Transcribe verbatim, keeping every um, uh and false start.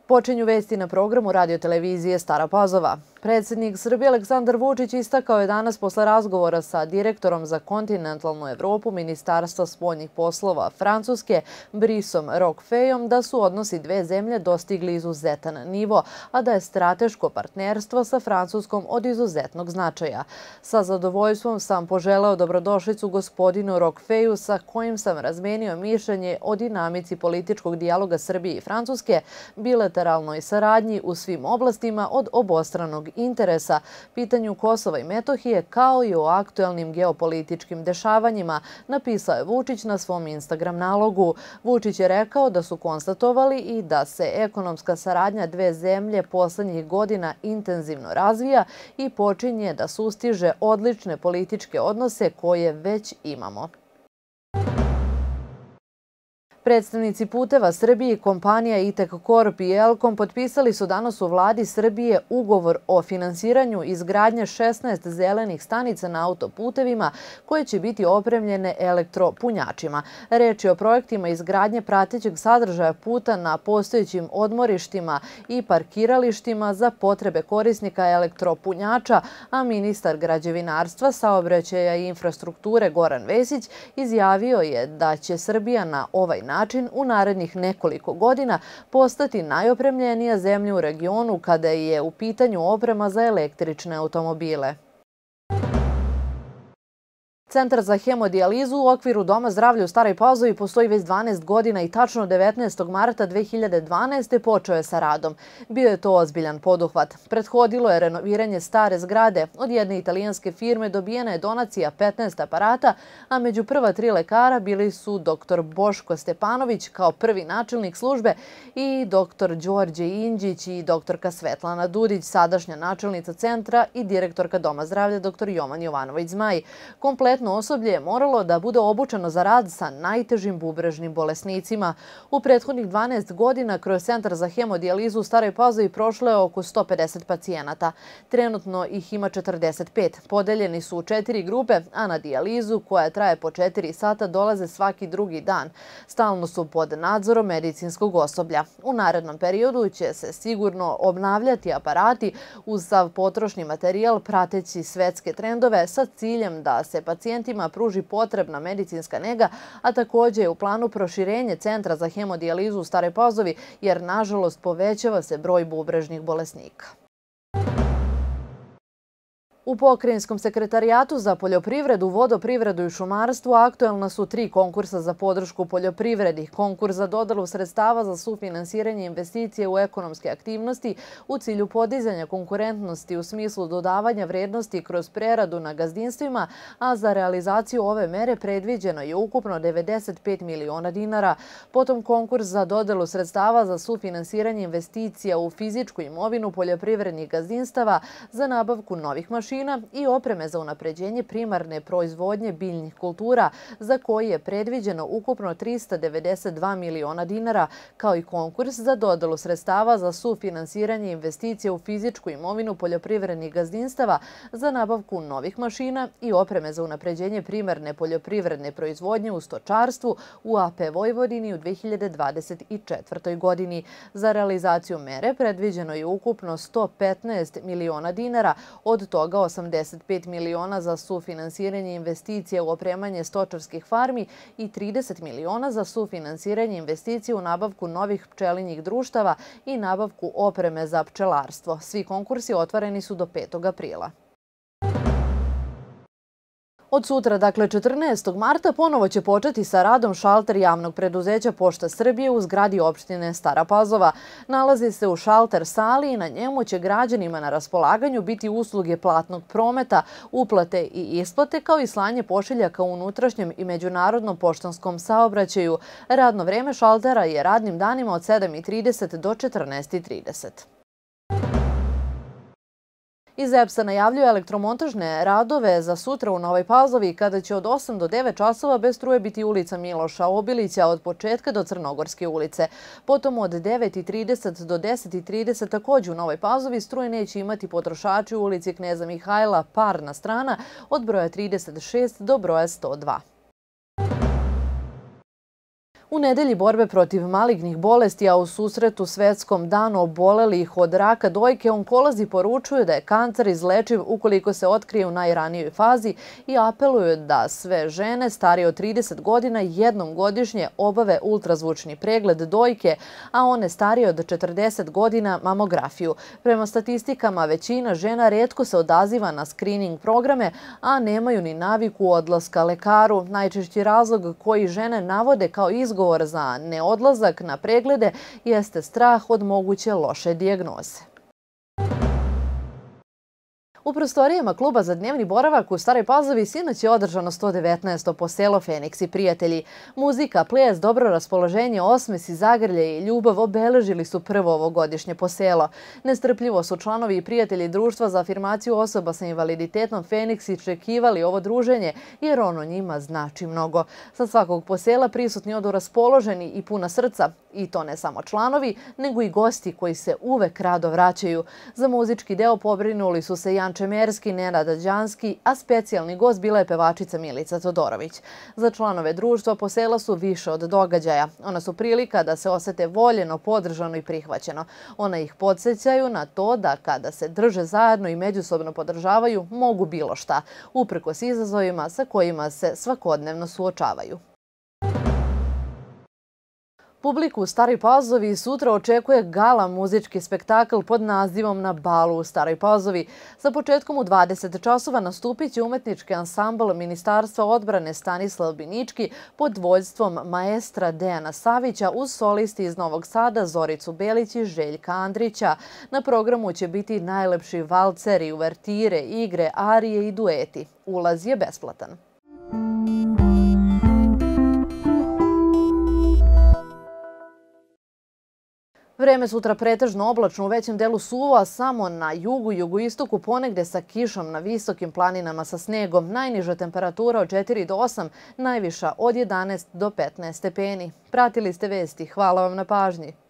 Počinju vesti na programu radiotelevizije Stara Pazova. Predsjednik Srbije Aleksandar Vučić istakao je danas posle razgovora sa direktorom za kontinentalnu Evropu Ministarstva spoljnih poslova Francuske Brisom Roquefeuom da su odnosi dve zemlje dostigli izuzetan nivo, a da je strateško partnerstvo sa Francuskom od izuzetnog značaja. Sa zadovoljstvom sam poželeo dobrodošlicu gospodinu Roquefeuu sa kojim sam razmenio mišljenje o dinamici političkog dijaloga Srbije i Francuske, bilateralnoj saradnji u svim oblastima od obostranog interesa, pitanju Kosova i Metohije, kao i o aktuelnim geopolitičkim dešavanjima, napisao je Vučić na svom Instagram nalogu. Vučić je rekao da su konstatovali i da se ekonomska saradnja dve zemlje poslednjih godina intenzivno razvija i počinje da sustiže odlične političke odnose koje već imamo. Predstavnici Puteva Srbije i kompanija Itek Corp i Elkom potpisali su danas u vladi Srbije ugovor o finansiranju izgradnje šesnaest zelenih stanica na autoputevima koje će biti opremljene elektropunjačima. Reč je o projektima izgradnje pratećeg sadržaja puta na postojećim odmorištima i parkiralištima za potrebe korisnika elektropunjača, a ministar građevinarstva, saobraćaja i infrastrukture Goran Vesić izjavio je da će Srbija na ovaj način način u narednih nekoliko godina postati najopremljenija zemlja u regionu kada je u pitanju oprema za električne automobile. Centar za hemodijalizu u okviru Doma zdravlja u Staroj Pazovi postoji već dvanaest godina i tačno devetnaestog marta dve hiljade dvanaeste. počeo je sa radom. Bio je to ozbiljan poduhvat. Prethodilo je renoviranje stare zgrade. Od jedne italijanske firme dobijena je donacija petnaest aparata, a među prva tri lekara bili su doktor Boško Stepanović kao prvi načelnik službe i doktor Đorđe Inđić i doktorka Svetlana Dudić, sadašnja načelnica centra i direktorka Doma zdravlja doktor Jovan Jovanović-Zmaj. Kompletno osoblje je moralo da bude obučeno za rad sa najtežim bubrežnim bolesnicima. U prethodnih dvanaest godina kroz Centar za hemodijalizu u Staroj Pazovi prošlo je oko sto pedeset pacijenata. Trenutno ih ima četrdeset pet. Podeljeni su u četiri grupe, a na dijalizu, koja traje po četiri sata, dolaze svaki drugi dan. Stalno su pod nadzorom medicinskog osoblja. U narednom periodu će se sigurno obnavljati aparati uz sav potrošni materijal prateći svetske trendove sa ciljem da se pacijenti pacijentima pruži potrebna medicinska nega, a također je u planu proširenje Centra za hemodijalizu u Staroj Pazovi, jer nažalost povećava se broj bubrežnih bolesnika. U Pokrajinskom sekretarijatu za poljoprivredu, vodoprivredu i šumarstvo aktuelna su tri konkursa za podršku poljoprivredi. Konkurs za dodelu sredstava za sufinansiranje investicije u ekonomske aktivnosti u cilju podizanja konkurentnosti u smislu dodavanja vrednosti kroz preradu na gazdinstvima, a za realizaciju ove mere predviđeno je ukupno devedeset pet miliona dinara. Potom konkurs za dodelu sredstava za sufinansiranje investicija u fizičku imovinu poljoprivrednih gazdinstava za nabavku novih mašina i opreme za unapređenje primarne proizvodnje biljnih kultura, za koji je predviđeno ukupno trista devedeset dva miliona dinara, kao i konkurs za dodelu sredstava za sufinansiranje investicija u fizičku imovinu poljoprivrednih gazdinstava za nabavku novih mašina i opreme za unapređenje primarne poljoprivredne proizvodnje u stočarstvu u A P Vojvodini u dve hiljade dvadeset četvrtoj. godini. Za realizaciju mere predviđeno je ukupno sto petnaest miliona dinara, od toga osamdeset pet miliona za sufinansiranje investicija u opremanje stočarskih farmi i trideset miliona za sufinansiranje investicija u nabavku novih pčelinjih društava i nabavku opreme za pčelarstvo. Svi konkursi otvoreni su do petog aprila. Od sutra, dakle četrnaestog marta, ponovo će početi sa radom šalter javnog preduzeća Pošta Srbije u zgradi opštine Stara Pazova. Nalazi se u šalter sali i na njemu će građanima na raspolaganju biti usluge platnog prometa, uplate i isplate, kao i slanje pošiljaka u unutrašnjem i međunarodnom poštanskom saobraćaju. Radno vreme šaltera je radnim danima od sedam i trideset do četrnaest i trideset. Iz E P S-a najavljuje elektromontažne radove za sutra u Novoj Pazovi, kada će od osam do devet časova bez struje biti ulica Miloša Obilića od početka do Crnogorske ulice. Potom od devet i trideset do deset i trideset također u Novoj Pazovi struje neće imati potrošači u ulici Kneza Mihajla, parna strana, od broja trideset šest do broja sto dva. U nedelji borbe protiv malignih bolesti, a u susretu Svetskom danu obolelih od raka dojke, onkolozi poručuju da je kancer izlečiv ukoliko se otkrije u najranijoj fazi i apeluju da sve žene starije od trideset godina jednom godišnje obave ultrazvučni pregled dojke, a one starije od četrdeset godina mamografiju. Prema statistikama, većina žena retko se odaziva na skrining programe, a nemaju ni naviku odlaska lekaru. Najčešći razlog koji žene navode kao izgovor za neodlazak na preglede jeste strah od moguće loše dijagnoze. U prostorijama kluba za dnevni boravak u Staroj Pazovi sinoć je održano sto devetnaesto poselo Feniks i prijatelji. Muzika, ples, dobro raspoloženje, osmesi, zagrlje i ljubav obeležili su prvo ovogodišnje poselo. Nestrpljivo su članovi i prijatelji Društva za afirmaciju osoba sa invaliditetom Feniks iščekivali ovo druženje jer ono njima znači mnogo. Sa svakog posela prisutni odu raspoloženi i puna srca. I to ne samo članovi, nego i gosti koji se uvek rado vraćaju. Za muzički deo pobrinuli su se Jan Čemerski, Nenad Đanski, a specijalni gost bila je pevačica Milica Todorović. Za članove društva posela su više od događaja. Ona su prilika da se osete voljeno, podržano i prihvaćeno. Ona ih podsjećaju na to da kada se drže zajedno i međusobno podržavaju, mogu bilo šta, uprkos izazovima sa kojima se svakodnevno suočavaju. Publiku u Staroj Pazovi sutra očekuje gala muzički spektakl pod nazivom Na balu u Staroj Pazovi. Sa početkom u dvadeset časova nastupit će umetnički ansambl Ministarstva odbrane Stanislav Binički pod vođstvom maestra Dejana Savića uz solisti iz Novog Sada Zoricu Belić i Željka Andrića. Na programu će biti najlepši valceri, uvertire, igre, arije i dueti. Ulaz je besplatan. Vreme sutra pretežno oblačno, u većem delu suvo, a samo na jugu i jugoistoku ponegde sa kišom na visokim planinama sa snegom. Najniža temperatura od četiri do osam, najviša od jedanaest do petnaest stepeni. Pratili ste vesti. Hvala vam na pažnji.